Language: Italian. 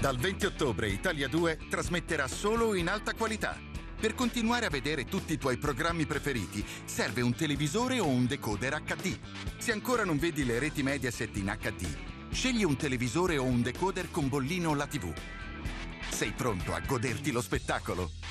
Dal 20 ottobre Italia 2 trasmetterà solo in alta qualità. Per continuare a vedere tutti i tuoi programmi preferiti serve un televisore o un decoder HD. Se ancora non vedi le reti Mediaset in HD, scegli un televisore o un decoder con bollino La TV. Sei pronto a goderti lo spettacolo?